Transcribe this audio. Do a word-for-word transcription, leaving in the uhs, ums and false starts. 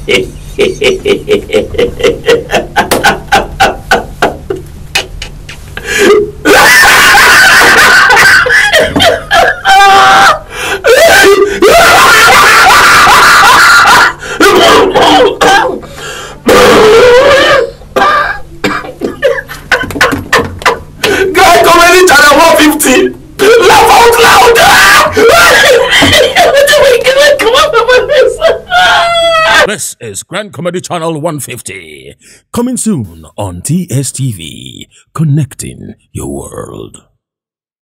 Grand Comedy Channel one fifty. Laugh out loud. This is Grand Comedy Channel one fifty. Coming soon on T S T V. Connecting your world.